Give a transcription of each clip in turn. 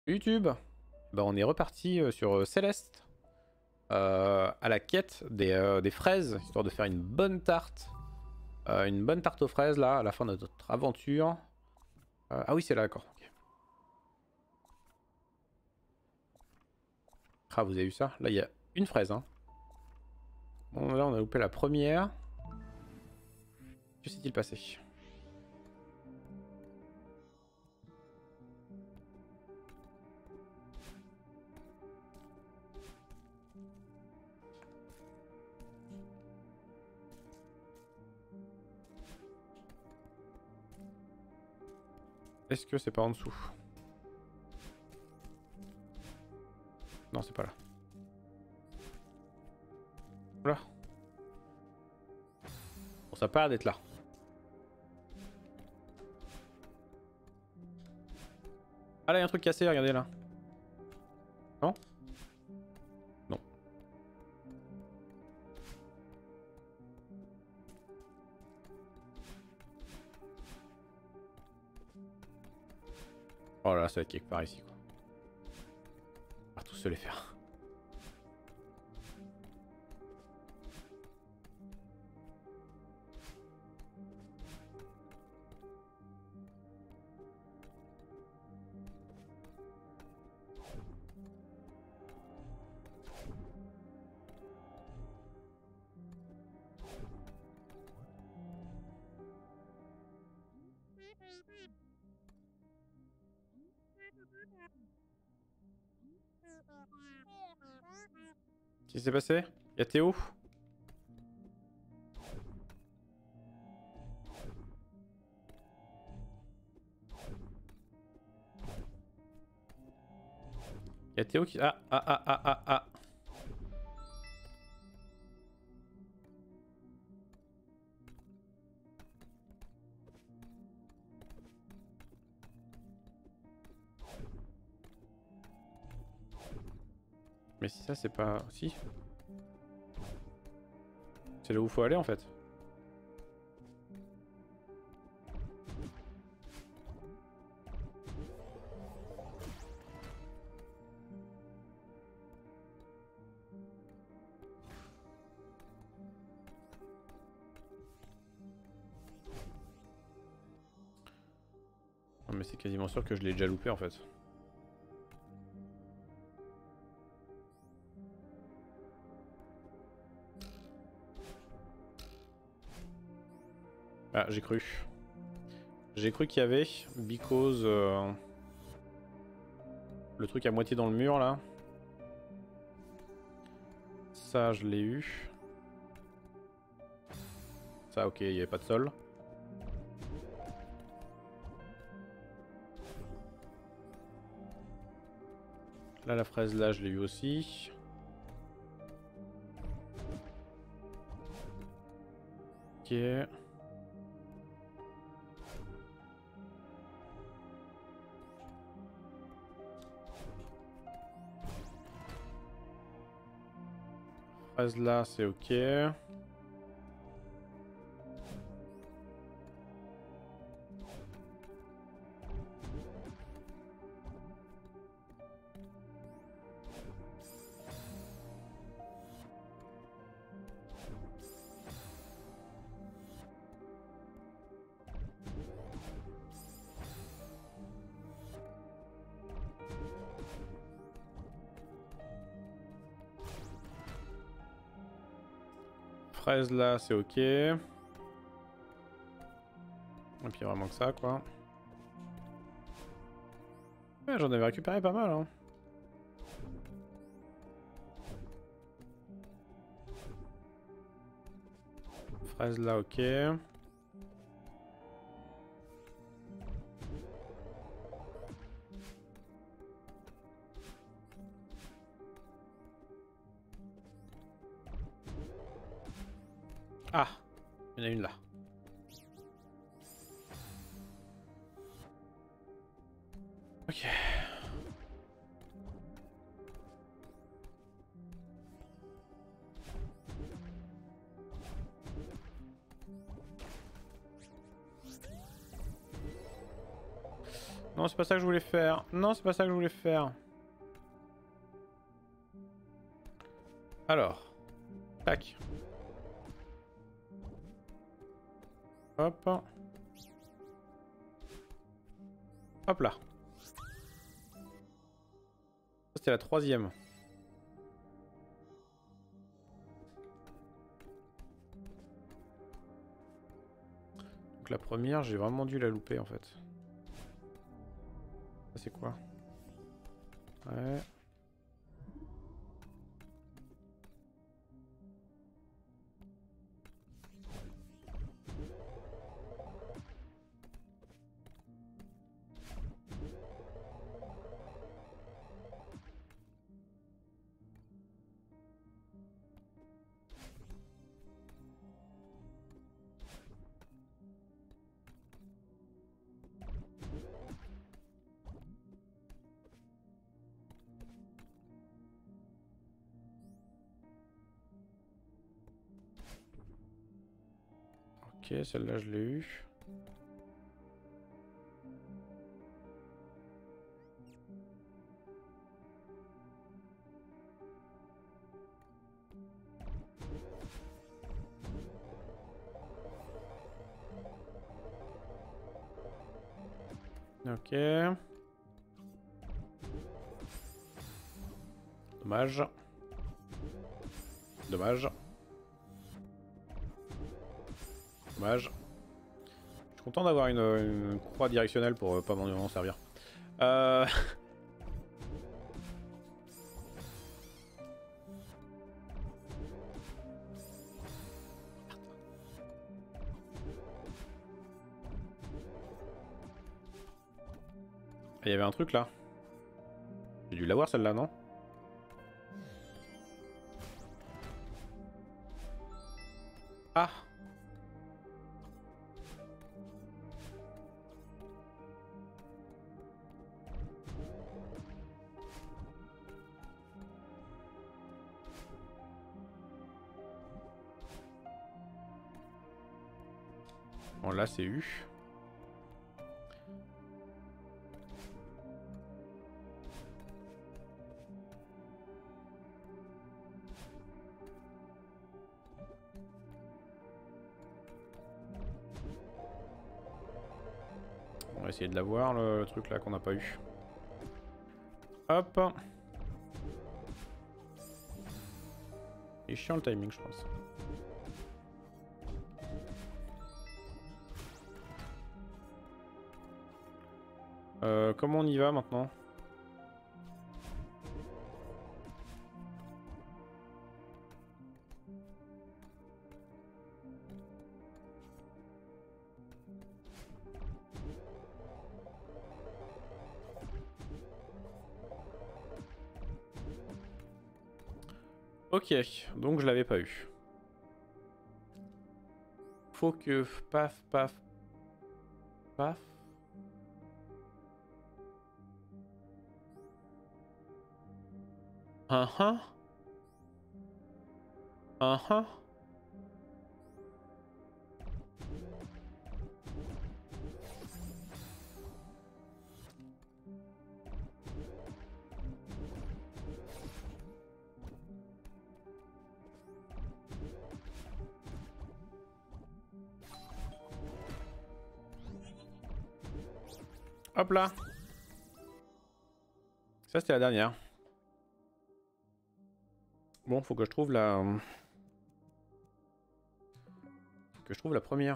YouTube, bah on est reparti sur Céleste à la quête des fraises, histoire de faire une bonne tarte aux fraises là à la fin de notre aventure. Ah oui c'est là d'accord. Ok. Ah vous avez vu ça? Là il y a une fraise hein. Bon là on a loupé la première. Que s'est-il passé? Est-ce que c'est pas en dessous? Non c'est pas là. Là. Bon ça a pas l'air d'être là. Ah là il y a un truc cassé, regardez là. Non? Non. Oh là, ça va être quelque part ici quoi. On va tous se les faire. Qu'est-ce qui s'est passé? Y'a Théo? Y'a Théo qui... Ah. Mais si ça c'est pas... Si. C'est là où faut aller en fait. Non mais c'est quasiment sûr que je l'ai déjà loupé en fait. Ah j'ai cru. J'ai cru qu'il y avait, because... le truc à moitié dans le mur là. Ça je l'ai eu. Ça ok, il n'y avait pas de sol. Là la fraise là je l'ai eu aussi. Ok. Fraise là c'est ok. Fraise là c'est ok. Et puis vraiment que ça quoi. Ouais, j'en avais récupéré pas mal hein. Fraise là ok. Ah, il y en a une là. Ok. Non, c'est pas ça que je voulais faire. Non, c'est pas ça que je voulais faire. Alors. Tac. Hop. Hop là. C'était la troisième. Donc la première, j'ai vraiment dû la louper en fait. Ça c'est quoi? Ouais. Ok, celle-là je l'ai eu. Ok. Dommage. Dommage. Dommage. Je suis content d'avoir une croix directionnelle pour pas m'en servir. Il y avait un truc là. J'ai dû l'avoir celle-là, non? Ah! Bon là c'est eu. On va essayer de l'avoir le truc là qu'on n'a pas eu. Hop. Il est chiant le timing je pense. Comment on y va maintenant? Ok, donc je l'avais pas eu. Faut que paf paf paf. Uh-huh. Hop là. Ça c'était la dernière. Bon, faut que je trouve la... Que je trouve la première.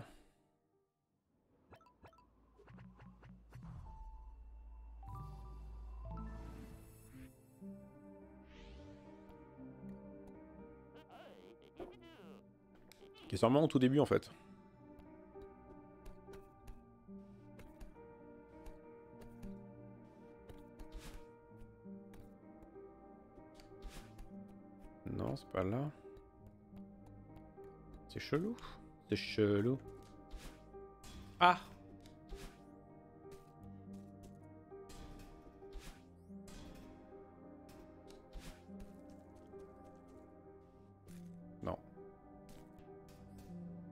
Qui est sûrement au tout début en fait. Non, c'est pas là. C'est chelou. C'est chelou. Ah! Non.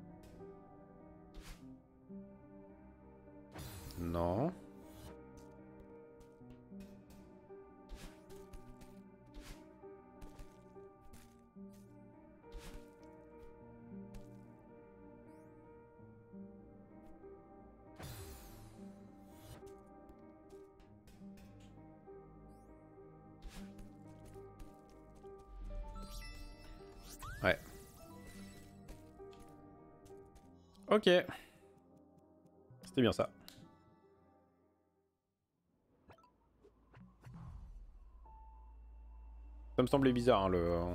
Non. Ouais. Ok. C'était bien ça. Ça me semblait bizarre, hein,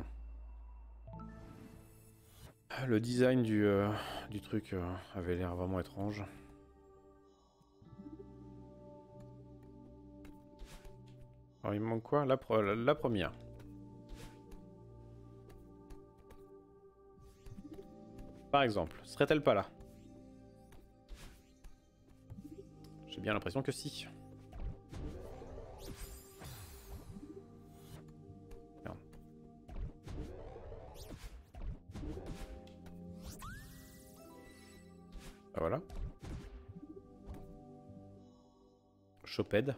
le design du truc avait l'air vraiment étrange. Alors il me manque quoi? La première. Par exemple, serait-elle pas là? J'ai bien l'impression que si. Merde. Ah, voilà. Choped.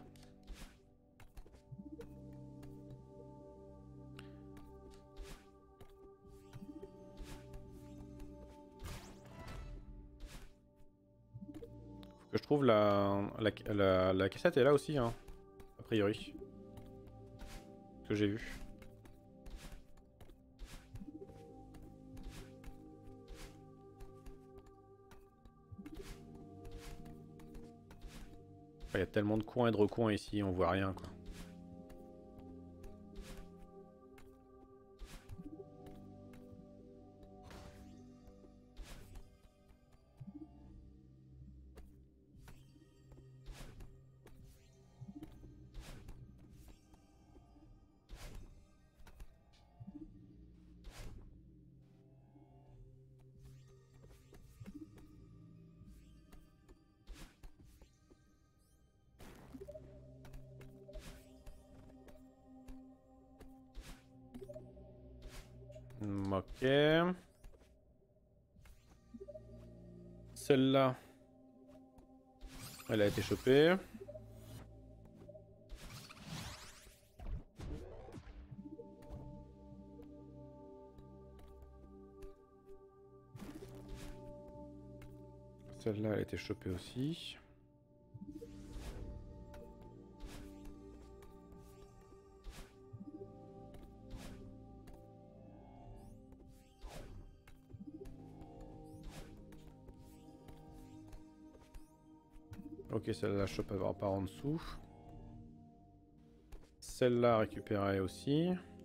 Que je trouve la cassette est là aussi, hein, a priori. Ce que j'ai vu. Il y a tellement de coins et de recoins ici, on voit rien quoi. Ok. Celle-là, elle a été chopée. Celle-là, elle a été chopée aussi. Ok, celle-là, la chope par en dessous. Celle-là, récupérée aussi.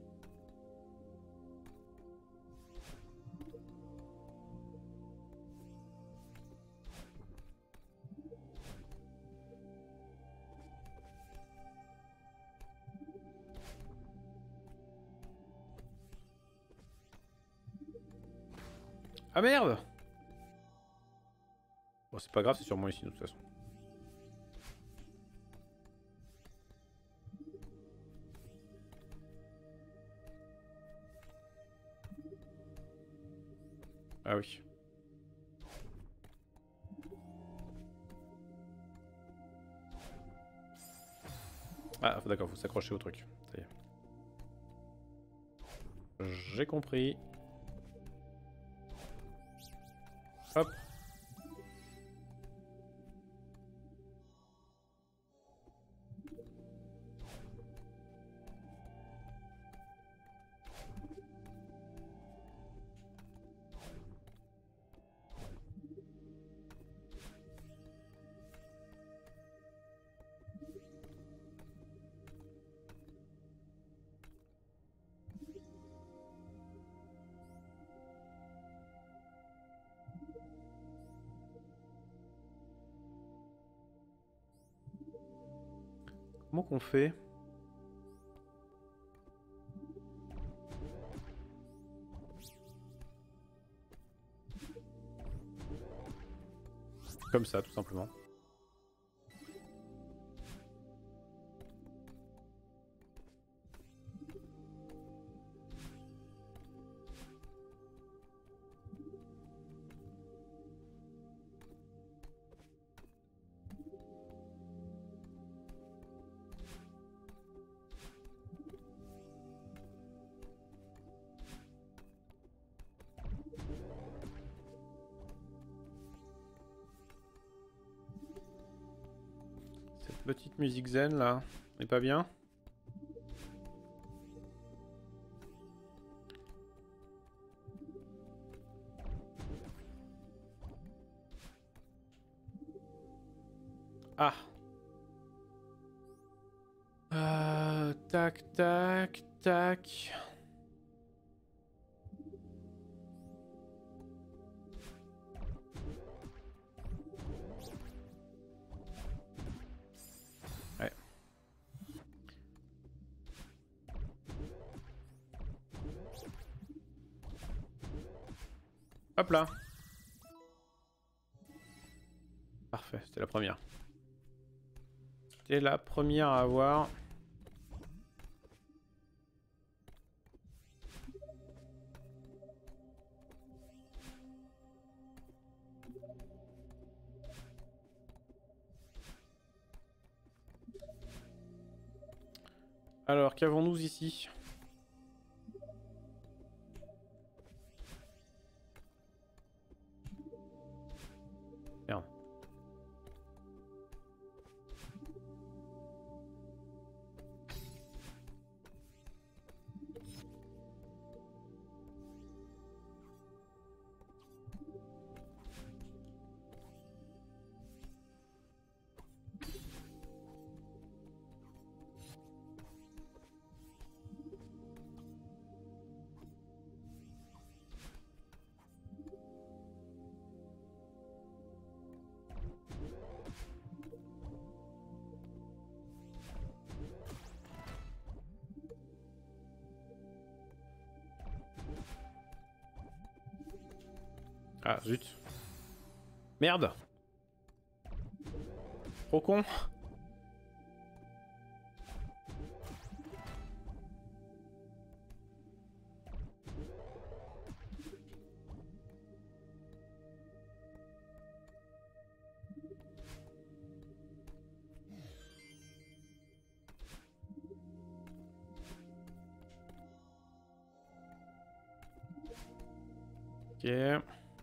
Ah merde! Bon, c'est pas grave, c'est sûrement ici de toute façon. Ah oui. Ah d'accord, faut s'accrocher au truc. Ça y est. J'ai compris. Hop. Comment qu'on fait? Comme ça, tout simplement. Cette petite musique zen là, n'est pas bien? Ah. Tac, tac, tac. Ouais. Hop là. Parfait, c'était la première. C'était la première à avoir. Alors, qu'avons-nous ici? Merde. Ah, zut. Merde. Trop con. Ok.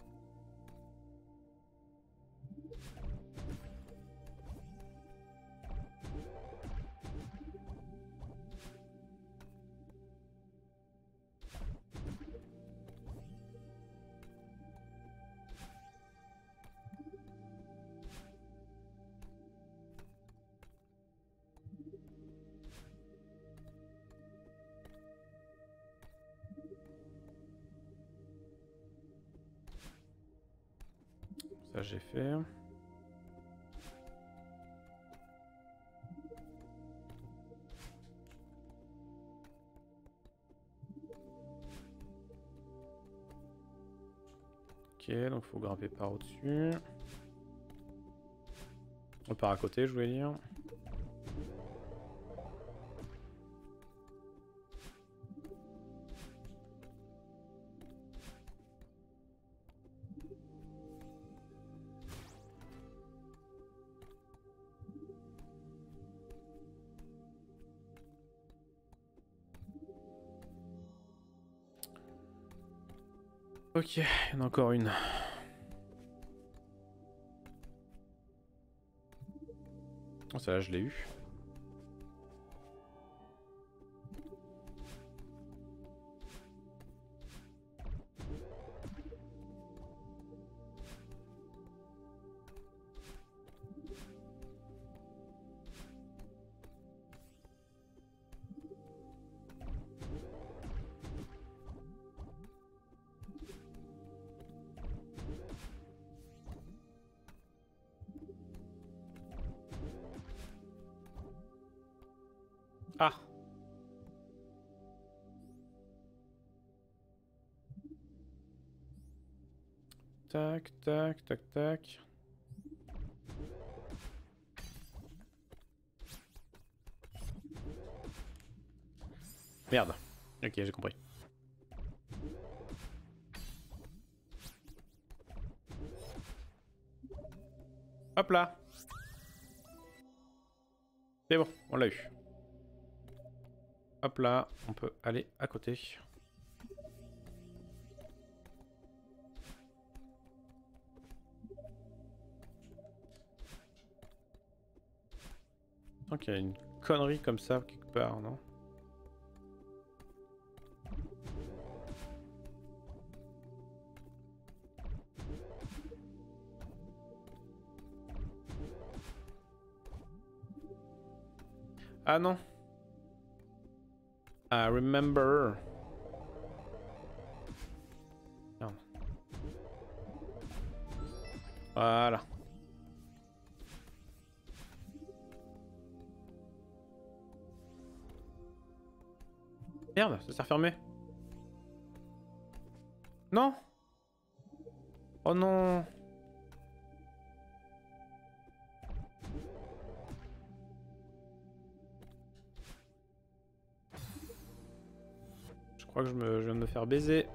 Ça j'ai fait. Ok, donc faut grimper par au-dessus. Par à côté, je voulais dire. Ok, il y en a encore une. Oh, celle-là, je l'ai eu. Ah! Tac, tac, tac, tac. Merde. Ok, j'ai compris. Hop là. C'est bon, on l'a eu. Hop là, on peut aller à côté. Je sens qu'il y a une connerie comme ça quelque part, non? Ah non. I remember. Merde. Voilà. Merde, ça s'est refermé. Non. Oh non. Je crois que je viens de me faire baiser.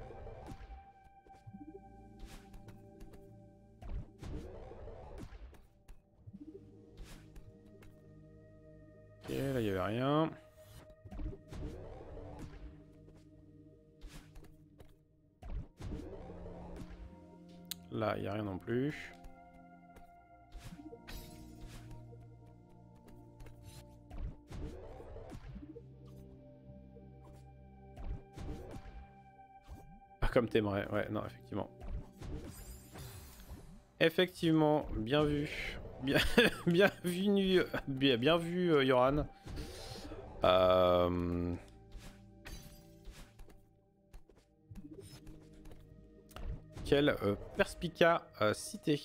Ok, là il y avait rien. Là il y a rien non plus. Pas comme t'aimerais, ouais, non, effectivement. Effectivement, bien vu. Bien, bien vu, bien vu, Yoran. Quelle perspicacité.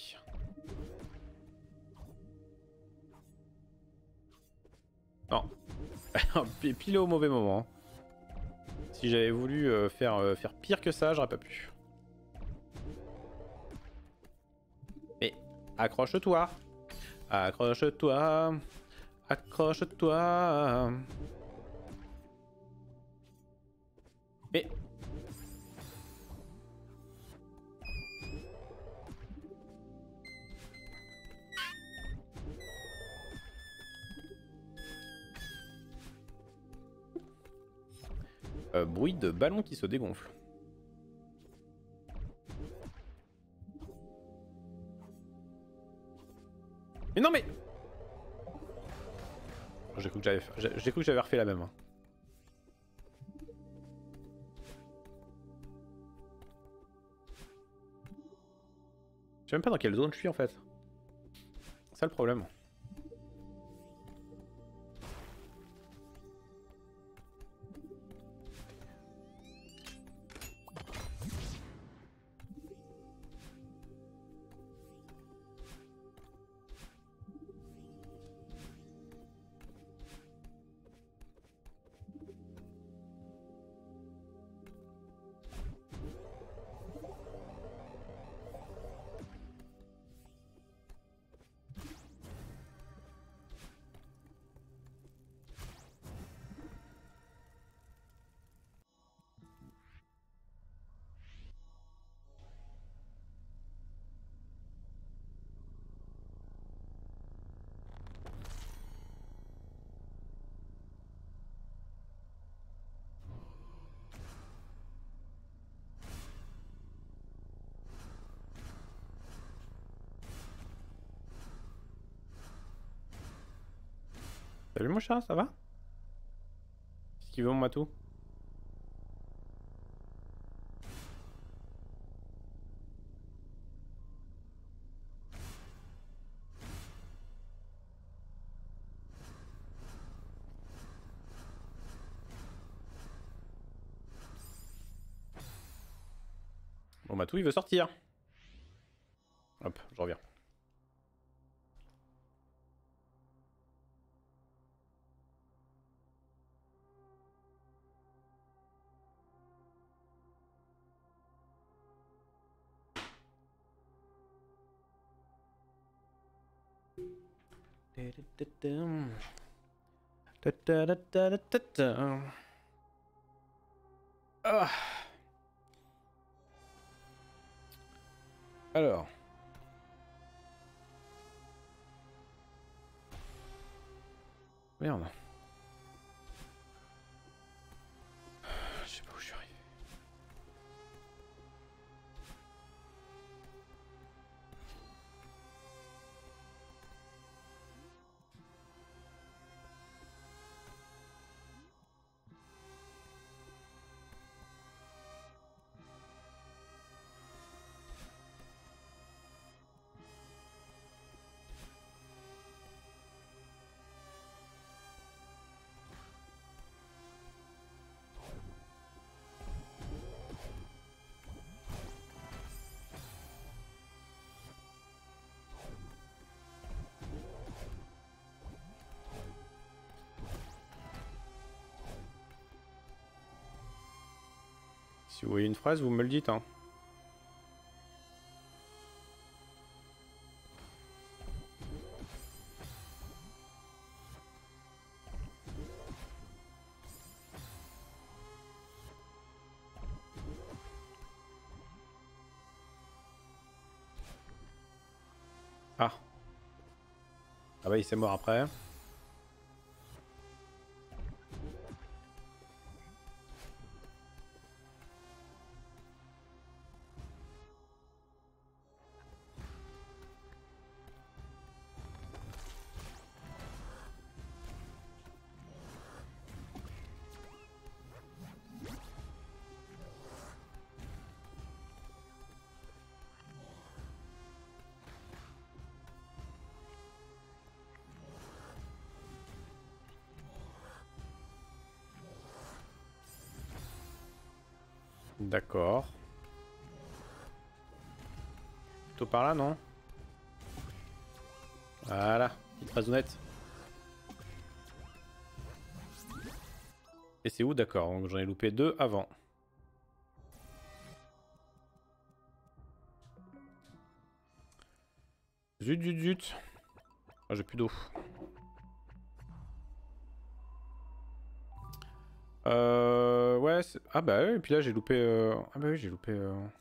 Non. Pile au mauvais moment. Si j'avais voulu faire pire que ça, j'aurais pas pu. Mais accroche-toi. Accroche-toi. Accroche-toi. Mais... bruit de ballon qui se dégonfle. Mais non mais... J'ai cru que j'avais refait la même. Hein. Je sais même pas dans quelle zone je suis en fait. C'est ça le problème. Salut mon chat, ça va? Qu'est-ce qu'il veut mon matou? Mon matou il veut sortir. Hop, je reviens. Ah. Alors. Merde. Je sais pas où je suis arrivé. Si vous voyez une fraise, vous me le dites, hein. Ah. Ah bah il s'est mort après. D'accord. Plutôt par là, non? Voilà, petite raisonnette. Et c'est où? D'accord, donc j'en ai loupé 2 avant. Zut, zut, zut. Ah, j'ai plus d'eau. Ouais, ah bah oui, et puis là j'ai loupé... Ah bah oui, j'ai loupé...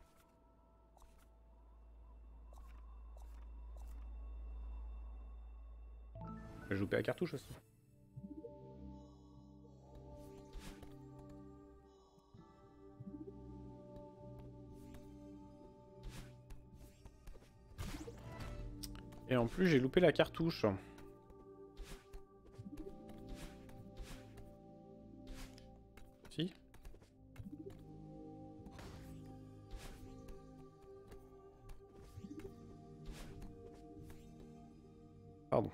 J'ai loupé la cartouche aussi. Et en plus j'ai loupé la cartouche. Si. Pardon.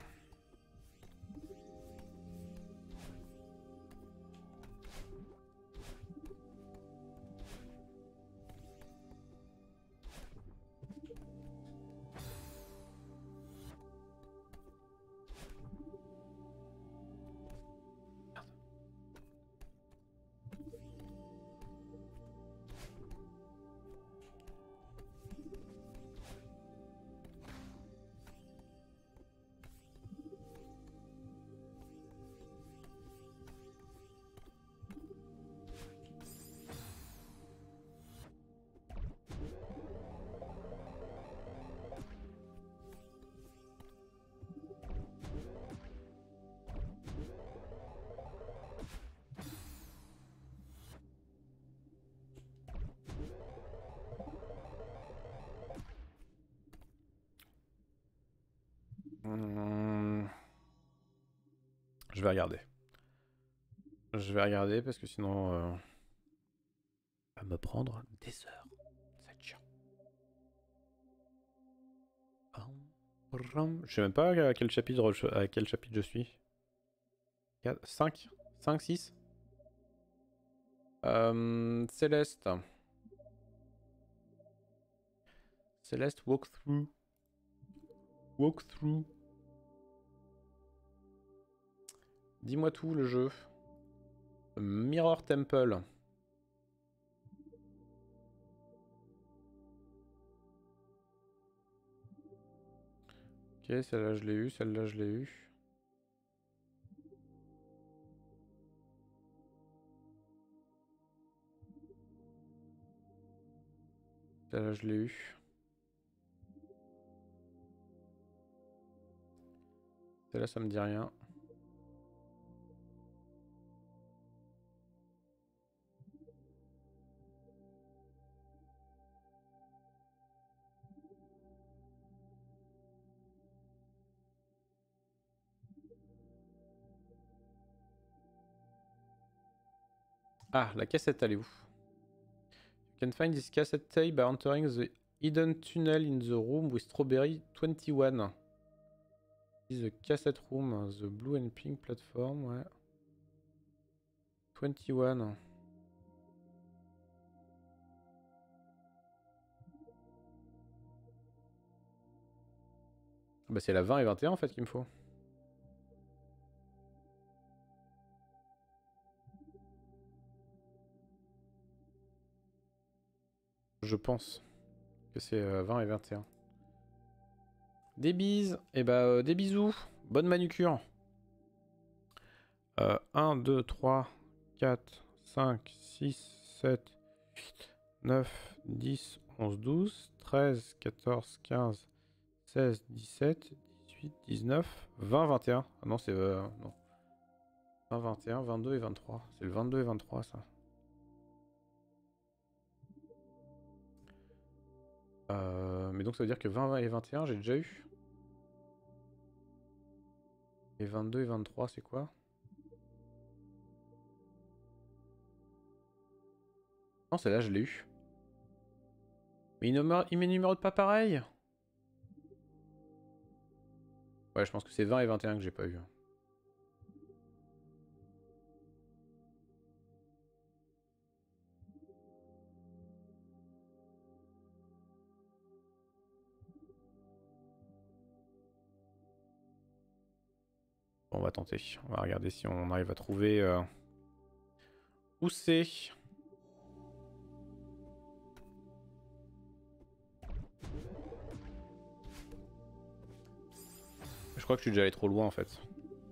Je vais regarder. Je vais regarder parce que sinon... ça va me prendre des heures. Ça va être chiant. Je sais même pas à quel chapitre je suis. 4, 5 5, 6 Céleste. Céleste, walkthrough. Walkthrough. Dis-moi tout le jeu. Mirror Temple. Ok, celle-là je l'ai eu, celle-là je l'ai eu. Celle-là je l'ai eu. Celle-là ça me dit rien. Ah, la cassette, elle est où? You can find this cassette tape by entering the hidden tunnel in the room with strawberry 21. This is the cassette room, the blue and pink platform, ouais. 21. Bah c'est la 20 et 21 en fait qu'il me faut. Je pense que c'est 20 et 21. Des bises. Et bah des bisous. Bonne manucure. 1, 2, 3, 4, 5, 6, 7, 8, 9, 10, 11, 12, 13, 14, 15, 16, 17, 18, 19, 20, 21. Ah non, c'est... non. 20, 21, 22 et 23. C'est le 22 et 23, ça. Mais donc ça veut dire que 20 et 21, j'ai déjà eu. Et 22 et 23, c'est quoi? Non, celle-là, je l'ai eu. Mais il m'énumère pas pareil. Ouais, je pense que c'est 20 et 21 que j'ai pas eu. Bon, on va tenter. On va regarder si on arrive à trouver où c'est. Je crois que je suis déjà allé trop loin en fait.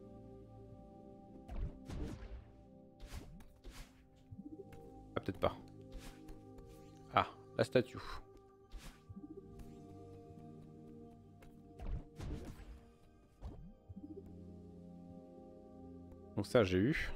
Ah, peut-être pas. Ah, la statue. Donc ça, j'ai eu.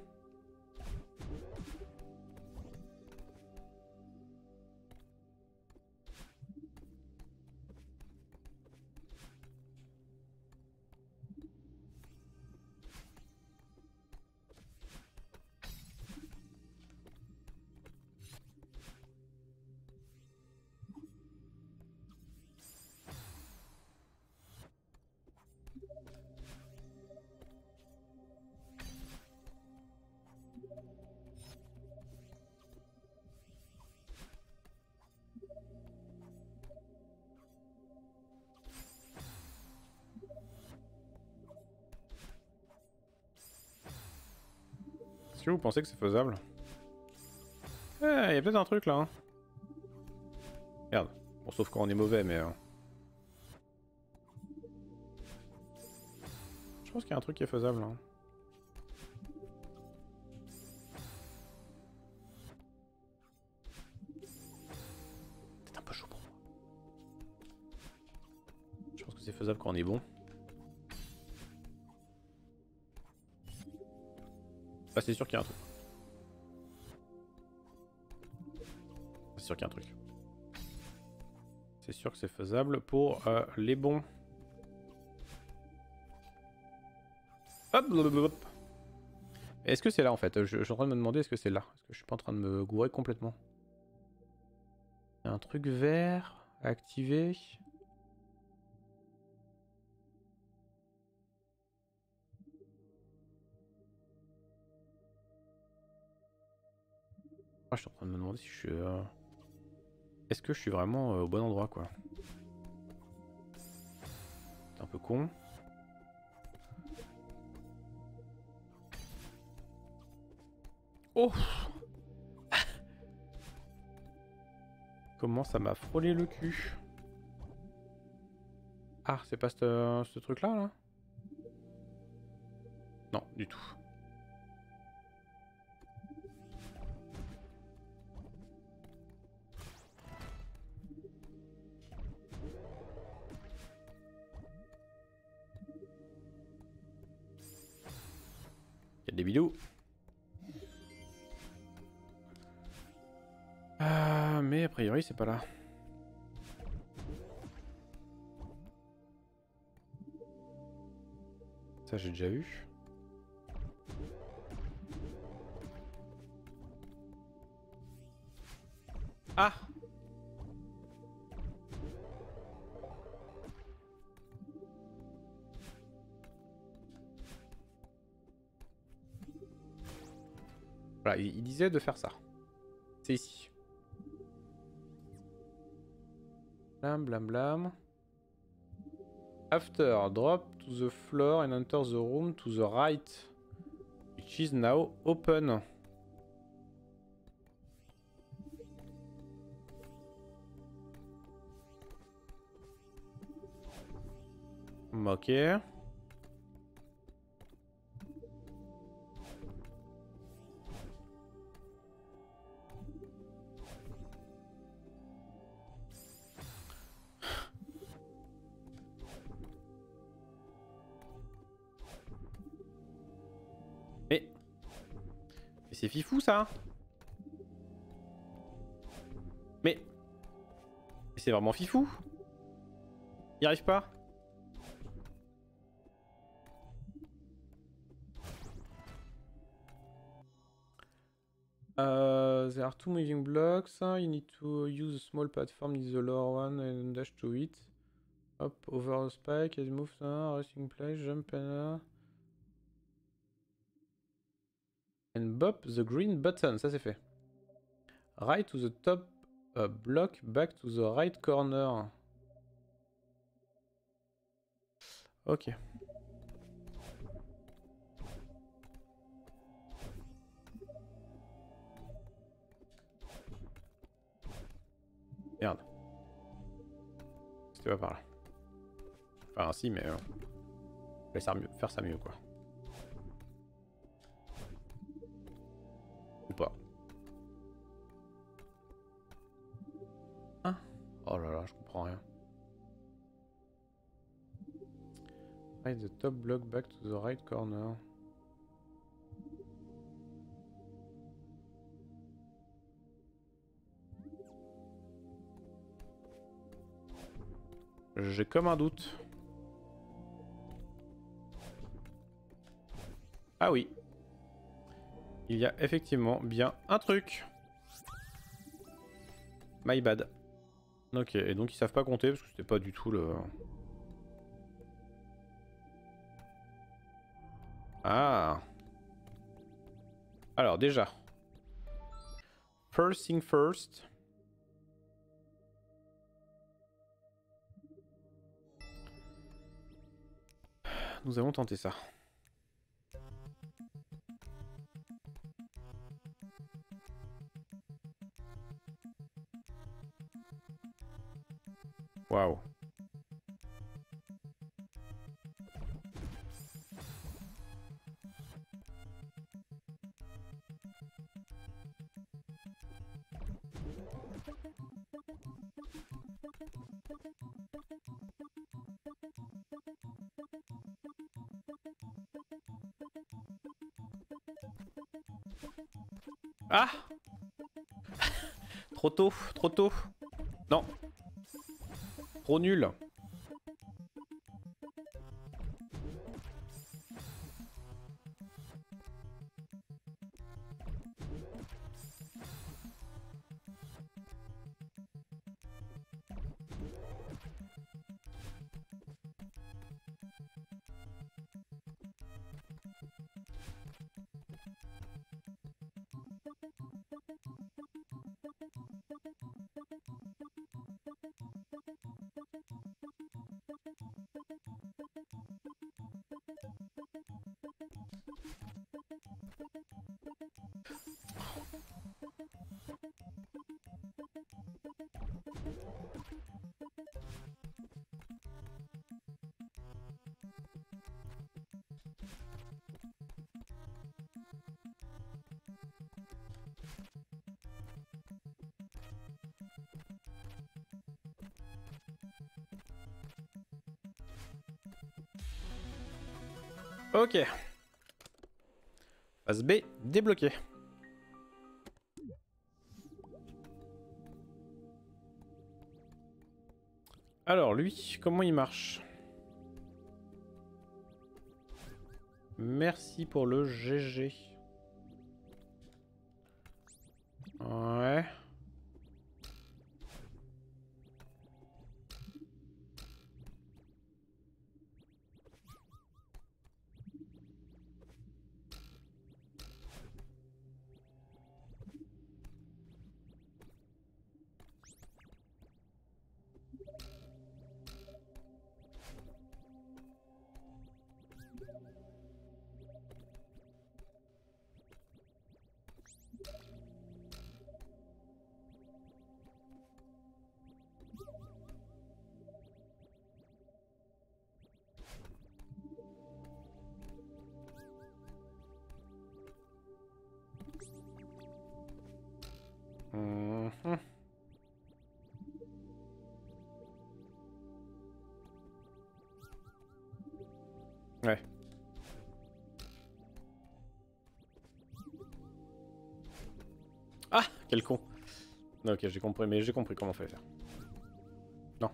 Est-ce que vous pensez que c'est faisable? Eh, il y a peut-être un truc là. Hein. Merde. Bon, sauf quand on est mauvais, mais... Je pense qu'il y a un truc qui est faisable. Hein. C'est un peu chaud pour moi. Je pense que c'est faisable quand on est bon. Ah, c'est sûr qu'il y a un truc. C'est sûr qu'il y a un truc. C'est sûr que c'est faisable pour les bons. Hop, hop. Est-ce que c'est là en fait? Je suis en train de me demander est-ce que c'est là? Est-ce que je suis pas en train de me gourer complètement? Il y a un truc vert à activer. Ah, je suis en train de me demander si je suis... Est-ce que je suis vraiment au bon endroit quoi? C'est un peu con. Oh! Comment ça m'a frôlé le cul? Ah, c'est pas ce truc là là? Non, du tout. Il y a des bidous. Mais a priori c'est pas là. Ça j'ai déjà eu. Ah! Voilà, il disait de faire ça. C'est ici. Blam blam blam. After, drop to the floor and enter the room to the right, which is now open. Ok. Mais c'est fifou ça. Mais c'est vraiment fifou. Il arrive pas. There are two moving blocks. You need to use a small platform in the lower one and dash to it. Hop over the spike, as move, resting place, jump and bop the green button. Ça c'est fait. Right to the top block, back to the right corner. Ok. Merde. C'était pas par là. Enfin si mais je vais faire ça mieux quoi. Ou pas. Hein? Oh là là, je comprends rien. Right the top block back to the right corner. J'ai comme un doute. Ah oui. Il y a effectivement bien un truc. My bad. Ok, et donc ils savent pas compter parce que c'était pas du tout le... Ah. Alors déjà. First thing first. Nous allons tenter ça. Waouh. Ah. Trop tôt, trop tôt. Non. Trop nul. Ok. Phase B débloquée. Alors lui, comment il marche? Merci pour le GG. Ouais. Mhm. Ouais. Ah, quel con. Ok, j'ai compris, mais j'ai compris comment faire. Non.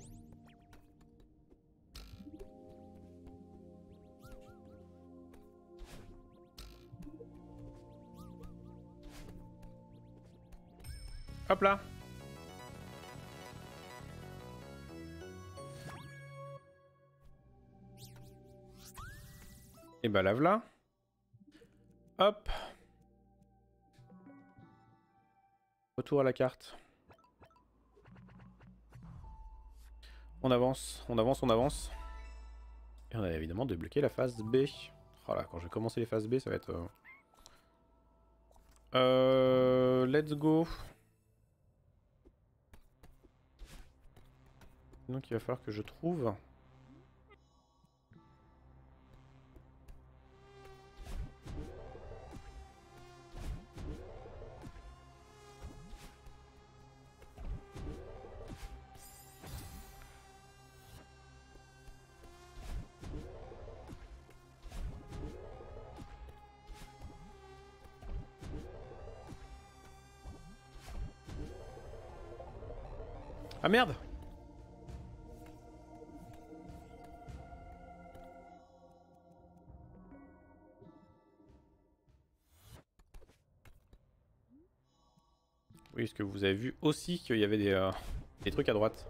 Hop là. Et bah lave là. Hop. Retour à la carte. On avance, on avance, on avance. Et on a évidemment débloqué la phase B. Oh là, quand je vais commencer les phases B, ça va être... let's go. Donc il va falloir que je trouve... Ah merde! Oui, parce que vous avez vu aussi qu'il y avait des trucs à droite.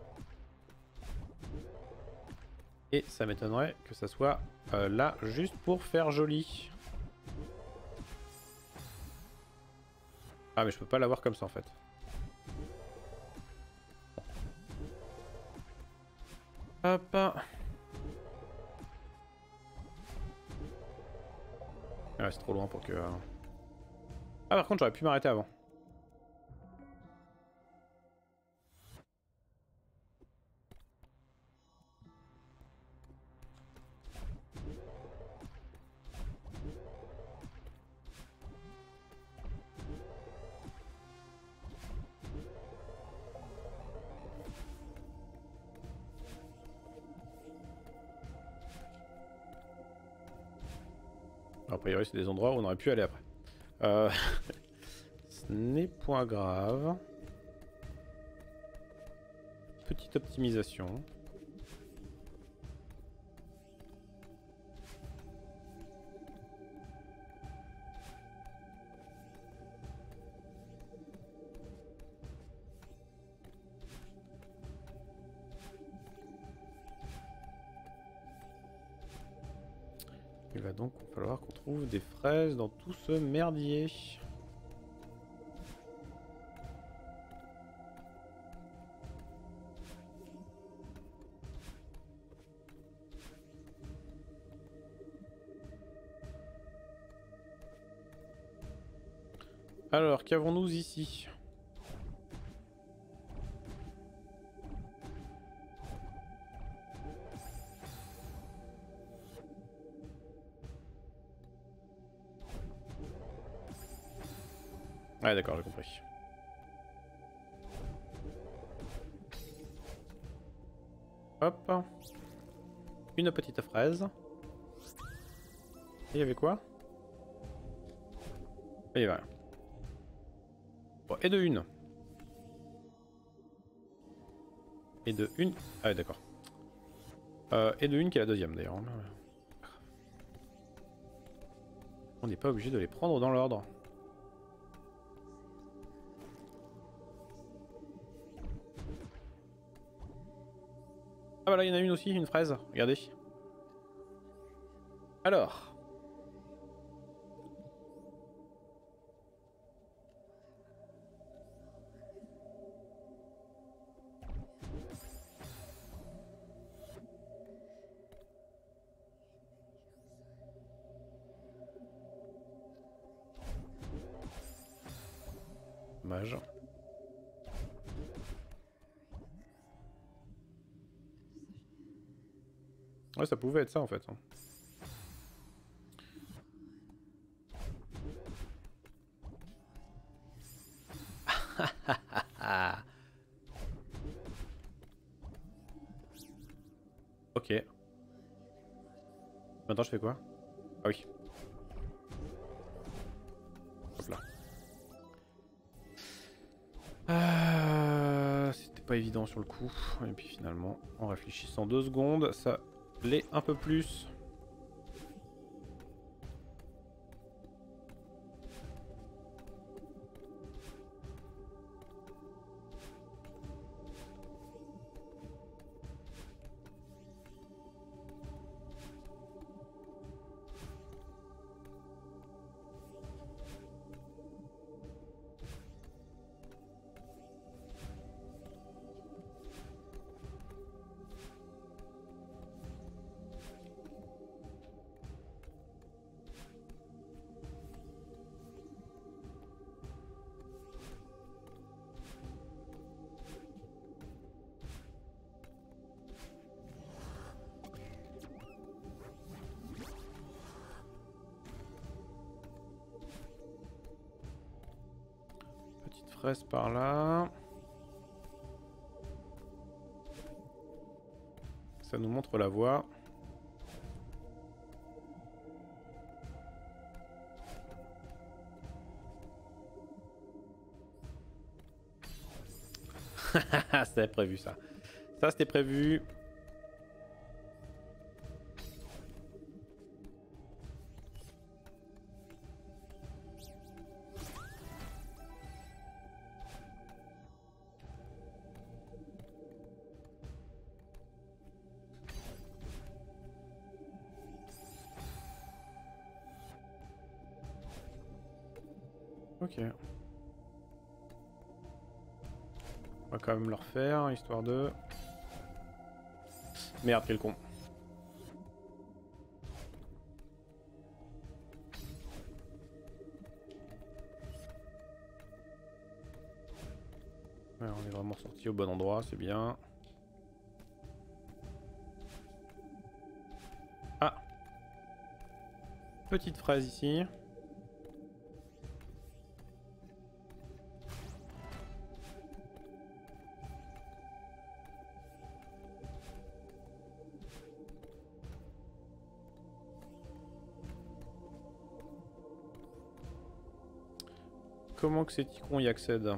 Et ça m'étonnerait que ça soit là juste pour faire joli. Ah mais je peux pas l'avoir comme ça en fait. Hop. Ah, c'est trop loin pour que... Ah par contre j'aurais pu m'arrêter avant. A priori c'est des endroits où on aurait pu aller après. Ce n'est point grave. Petite optimisation. Il va donc falloir qu'on trouve des fraises dans tout ce merdier. Alors, qu'avons-nous ici? Ouais, d'accord, j'ai compris. Hop. Une petite fraise. Et il y avait quoi? Et il y avait rien. Bon, et de une. Et de une. Ah ouais, d'accord. Et de une qui est la deuxième d'ailleurs. On n'est pas obligé de les prendre dans l'ordre. Ah bah là il y en a une aussi, une fraise, regardez. Alors. Dommage. Ouais, ça pouvait être ça en fait. Ok. Maintenant je fais quoi? Ah oui. Hop là. C'était pas évident sur le coup. Et puis finalement, en réfléchissant 2 secondes, ça l'est un peu plus. Petite fraise par là. Ça nous montre la voie. C'était prévu ça. Ça c'était prévu. Ok. On va quand même le refaire, histoire de... Merde, quel con. Ouais, on est vraiment sorti au bon endroit, c'est bien. Ah. Petite fraise ici. Comment que ces ticons y accèdent?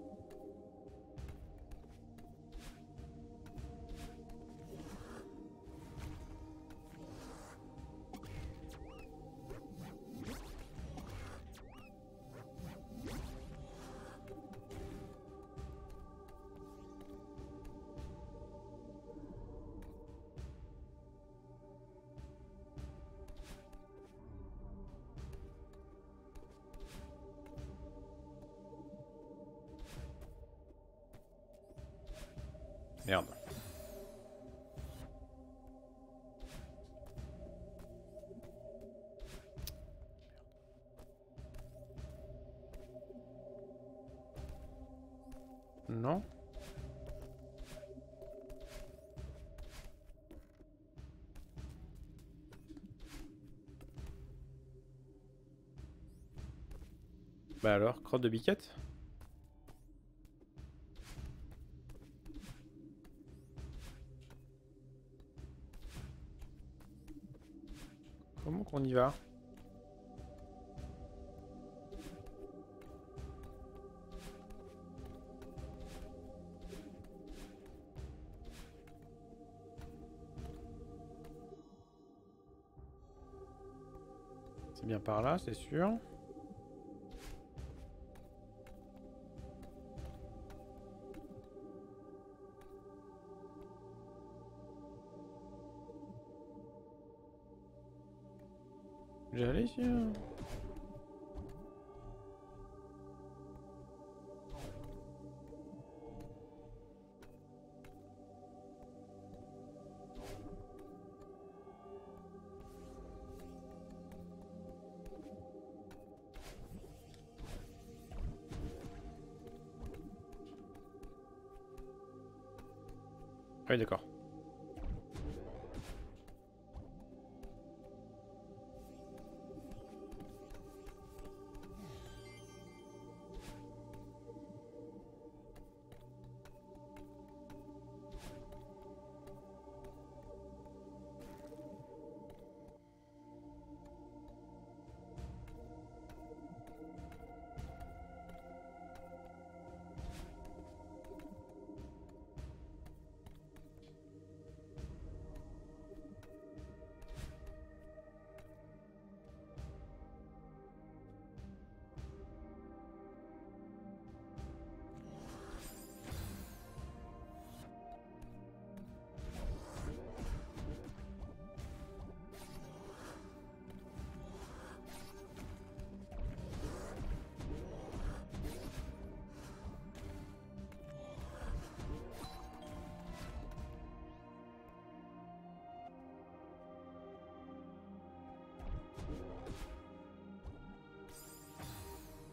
Merde. Non. Bah alors, crotte de biquette? Comment qu'on y va? C'est bien par là, c'est sûr. J'allais ici. Oui, d'accord.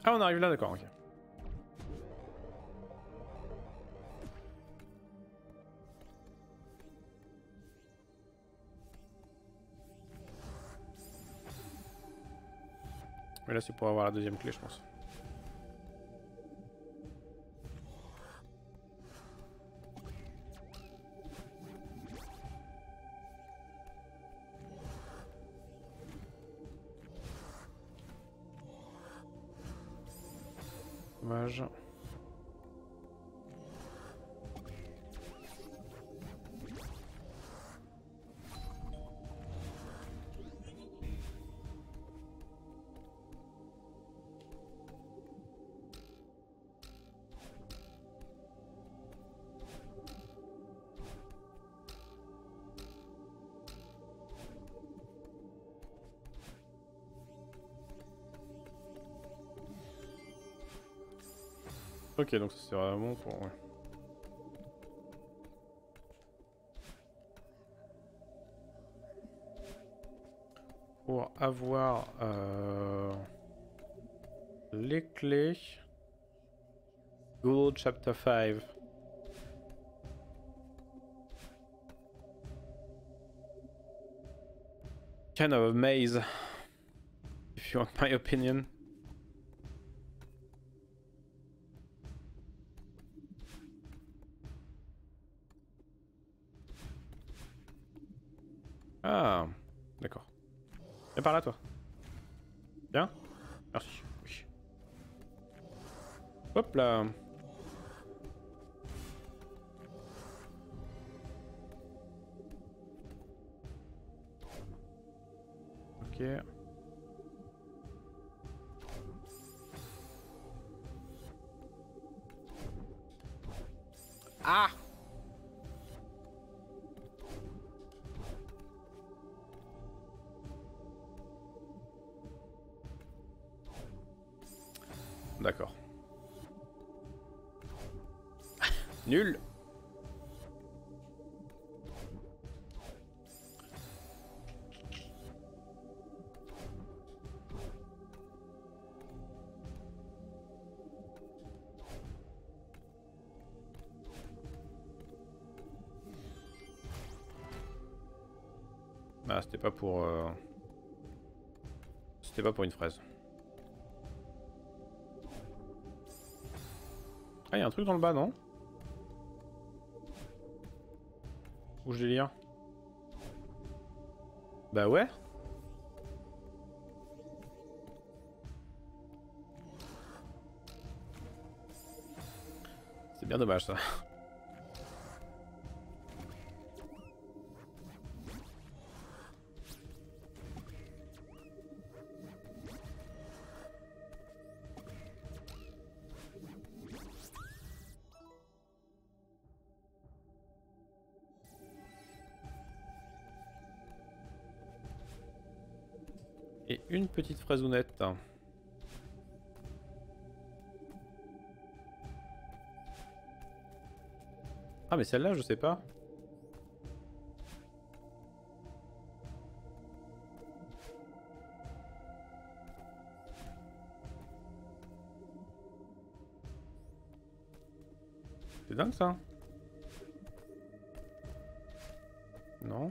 Ah, on arrive là, d'accord, ok. Mais là, c'est pour avoir la deuxième clé, je pense. Dommage. Ok, donc ça c'est vraiment pour... Ouais. Pour avoir les clés... Google Chapter 5. Kind of a maze, if you want my opinion. Ah, d'accord. Viens par là, toi. Viens. Merci. Oui. Hop là. Ok. Ah! D'accord. Nul. Ah, c'était pas pour... C'était pas pour une fraise. Ah, y'a un truc dans le bas, non? Où je délire? Bah ouais. C'est bien dommage ça. Et une petite fraisounette. Ah mais celle-là je sais pas. C'est dingue ça. Non.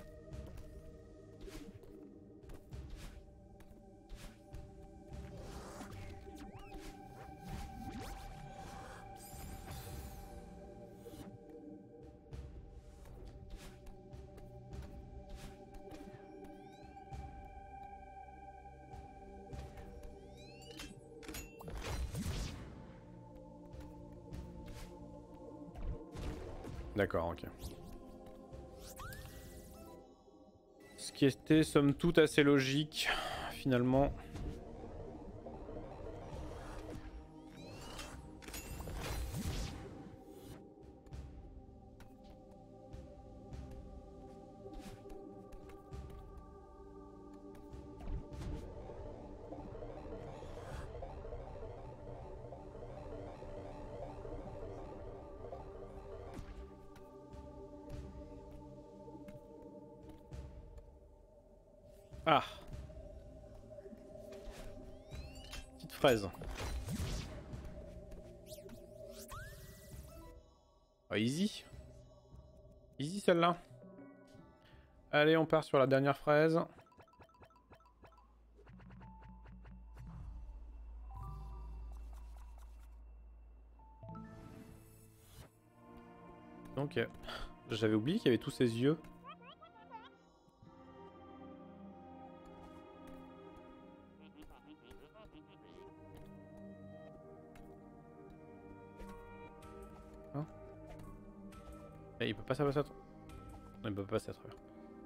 D'accord, ok. Ce qui était somme toute assez logique, finalement. Ah. fraise. Oh, easy. Easy celle-là. Allez, on part sur la dernière fraise. Donc, j'avais oublié qu'il y avait tous ces yeux. Hein? Et il peut pas passer à travers. Non, il peut pas passer à travers.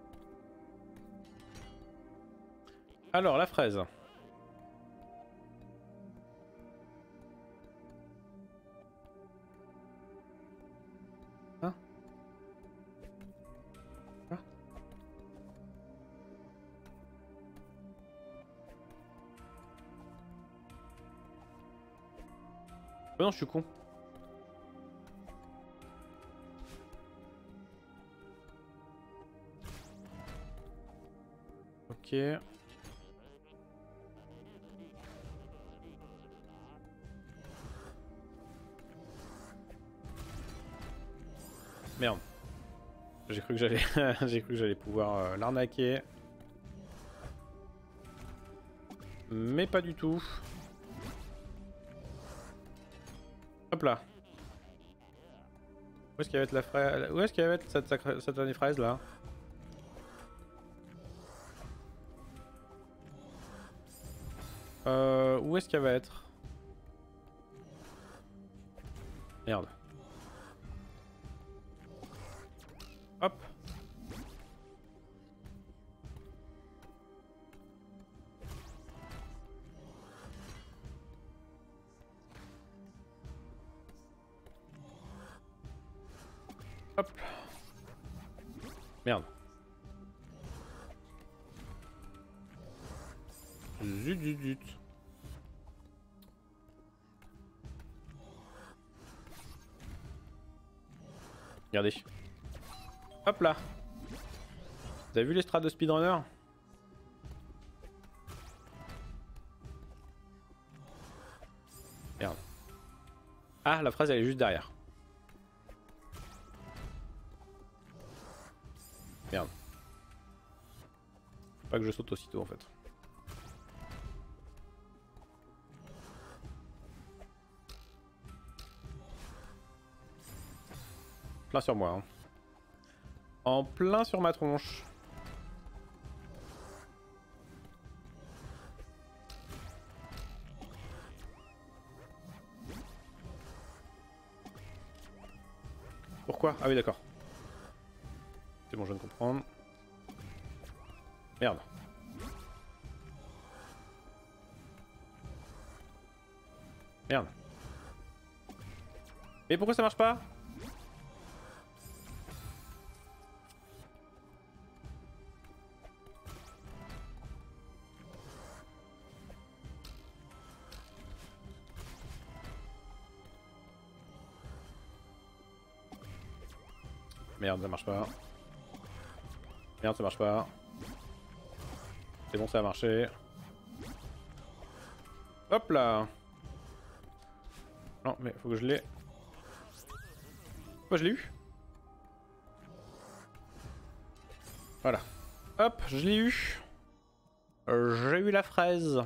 Alors, la fraise. Hein? Hein? Oh non, je suis con. Ok. Merde. J'ai cru que j'allais j'ai cru que j'allais pouvoir l'arnaquer. Mais pas du tout. Hop là. Où est-ce qu'il y avait la fraise? Où est-ce qu'il y avait cette dernière fraise là? Où est-ce qu'elle va être? Merde. Hop. Hop. Merde. Zut, zut, zut. Regardez. Hop là. Vous avez vu les strats de speedrunner? Merde. Ah, la phrase elle est juste derrière. Merde. Faut pas que je saute aussitôt en fait. Plein sur moi. Hein. En plein sur ma tronche. Pourquoi? Ah oui d'accord. C'est bon, je viens de comprendre. Merde. Merde. Mais pourquoi ça marche pas? Merde, ça marche pas. Merde, ça marche pas. C'est bon, ça a marché. Hop là. Non, mais faut que je l'ai. Oh, je l'ai eu. Voilà. Hop, je l'ai eu. J'ai eu la fraise.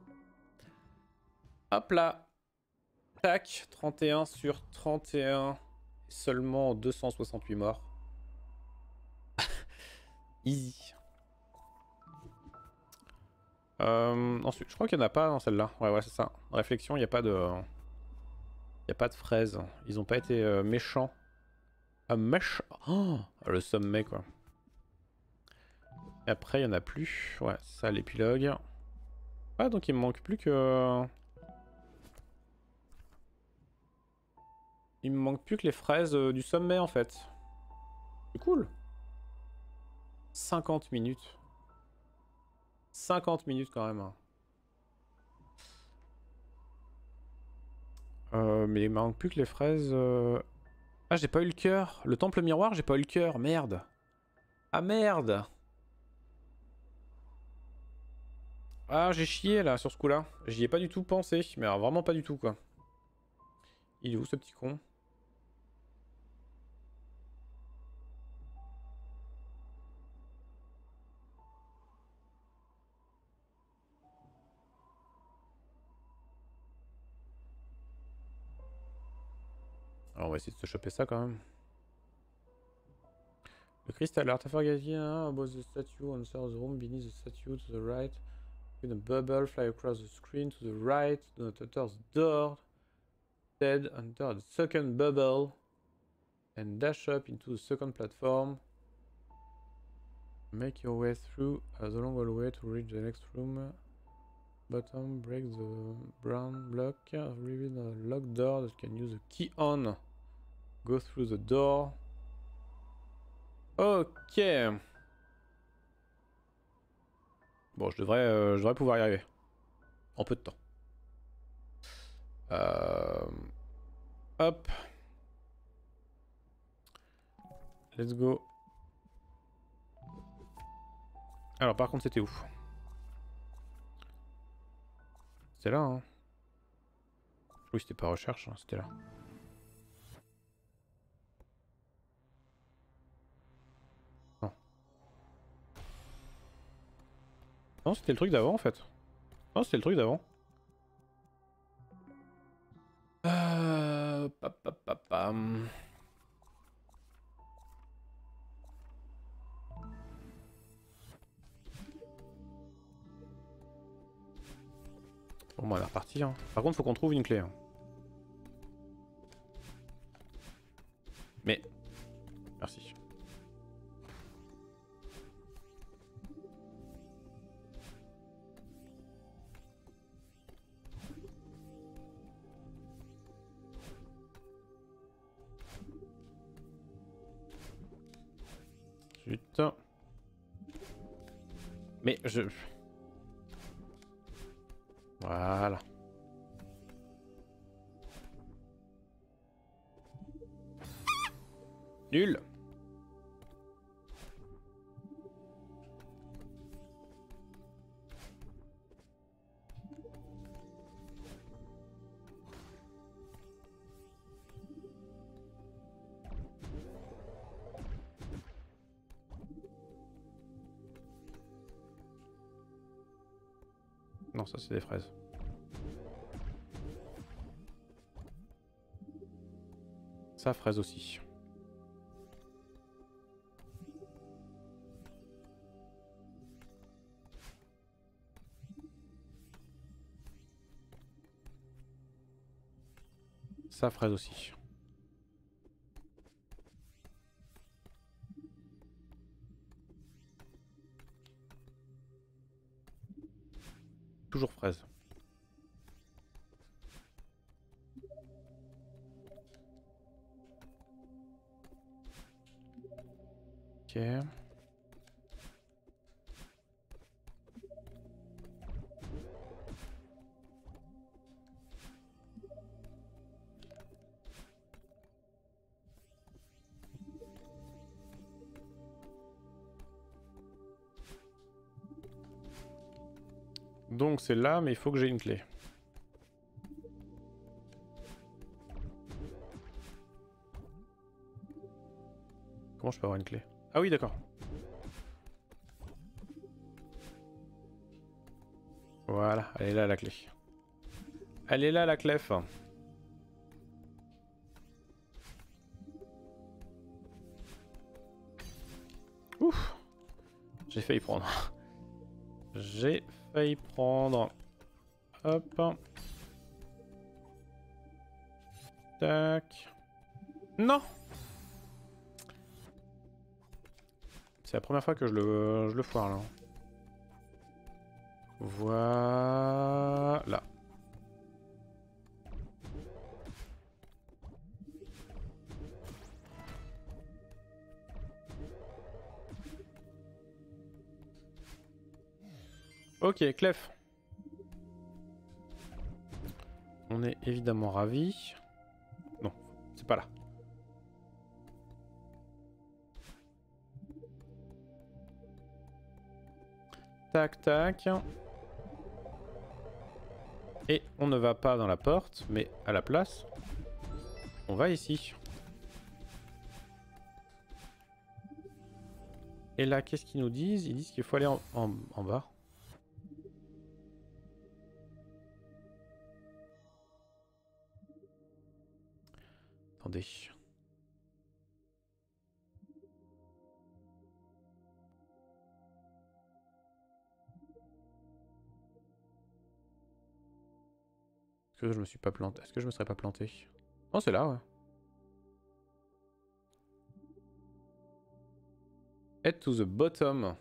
Hop là. Tac, 31 sur 31. Seulement 268 morts. Easy. Ensuite, je crois qu'il n'y en a pas dans celle-là. Ouais, c'est ça. Réflexion, il n'y a pas de... Il n'y a pas de fraises. Ils ont pas été méchants. Ah, méchant. Oh, le sommet, quoi. Et après, il n'y en a plus. Ouais, c'est ça, l'épilogue. Ouais, donc il me manque plus que... Il me manque plus que les fraises du sommet, en fait. C'est cool. 50 minutes. 50 minutes, quand même. Mais il me manque plus que les fraises... Ah, j'ai pas eu le cœur. Le temple miroir, j'ai pas eu le cœur. Merde. Ah, merde. Ah, j'ai chié là sur ce coup-là. J'y ai pas du tout pensé, mais alors, vraiment pas du tout quoi. Il est où ce petit con? Alors, on va essayer de se choper ça quand même. Le crystal artifact above the statue, answer the room beneath the statue to the right. With a bubble, fly across the screen to the right. Do not enter the door. Instead, enter the second bubble. And dash up into the second platform. Make your way through the long hallway to reach the next room. Bottom, break the brown block. Reveal a locked door that you can use the key on. Go through the door. Ok. Bon, je devrais pouvoir y arriver. En peu de temps. Hop. Let's go. Alors par contre c'était où? C'était là hein. Oui c'était pas recherche, hein, c'était là. Non. Non c'était le truc d'avant en fait. Non c'était le truc d'avant. Pam. Bon bah on est reparti hein. Par contre faut qu'on trouve une clé hein. Mais... Merci. Putain. Mais je... Voilà. Nul. Non, ça c'est des fraises. Ça, fraise aussi. Ça, fraise aussi. Toujours fraise. Ok. Donc c'est là, mais il faut que j'ai une clé. Comment je peux avoir une clé? Ah oui, d'accord. Voilà, elle est là la clé. Elle est là la clef. Ouf. J'ai failli prendre. J'ai failli prendre. Hop. Tac. Non. C'est la première fois que je le foire là. Voilà. Ok, Clef. On est évidemment ravis. Non, c'est pas là. Tac, tac. Et on ne va pas dans la porte, mais à la place, on va ici. Et là, qu'est-ce qu'ils nous disent? Ils disent qu'il faut aller en bas. Attendez. Est-ce que je me suis pas planté? Est-ce que je me serais pas planté? Non, c'est là, ouais. Head to the bottom.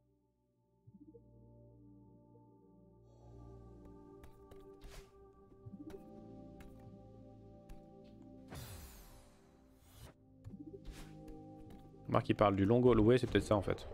Marc il parle du long hallway, c'est peut-être ça en fait.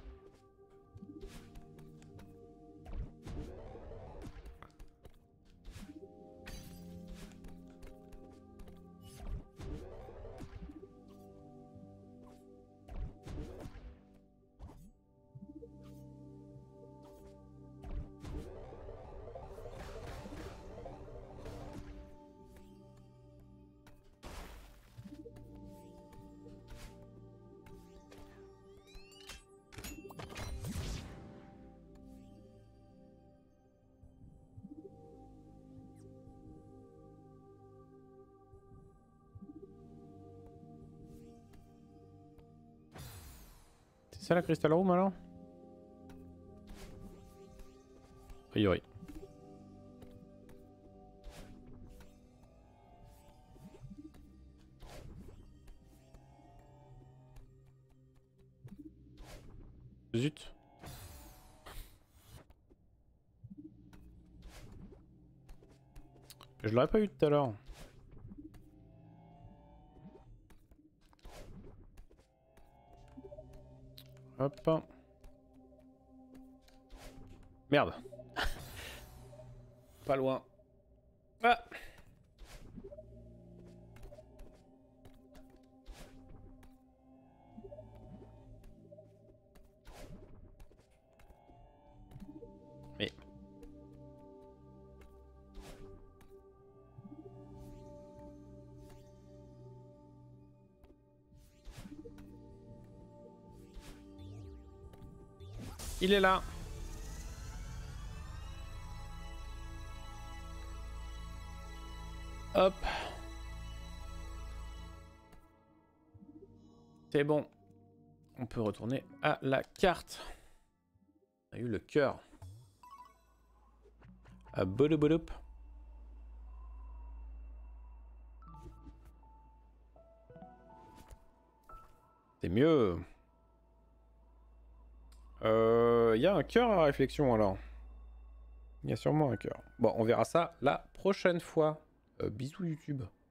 C'est ça la Crystal Room alors? A priori. Zut. Je l'aurais pas eu tout à l'heure. Hop. Merde. Pas loin. Ah. Mais... Il est là. Hop. C'est bon. On peut retourner à la carte. On a eu le cœur. À boulou. C'est mieux. Il y a un cœur à réflexion alors. Il y a sûrement un cœur. Bon, on verra ça la prochaine fois. Bisous YouTube.